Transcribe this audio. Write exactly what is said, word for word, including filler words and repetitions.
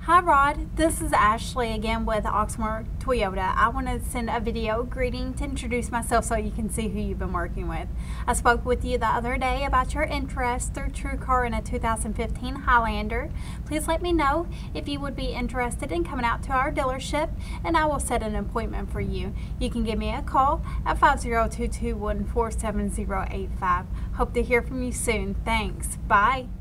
Hi Rod, this is Ashley again with Oxmoor Toyota. I want to send a video greeting to introduce myself so you can see who you've been working with. I spoke with you the other day about your interest through TrueCar in a two thousand fifteen Highlander. Please let me know if you would be interested in coming out to our dealership and I will set an appointment for you. You can give me a call at five zero two two one four seven zero eight five. Hope to hear from you soon. Thanks. Bye.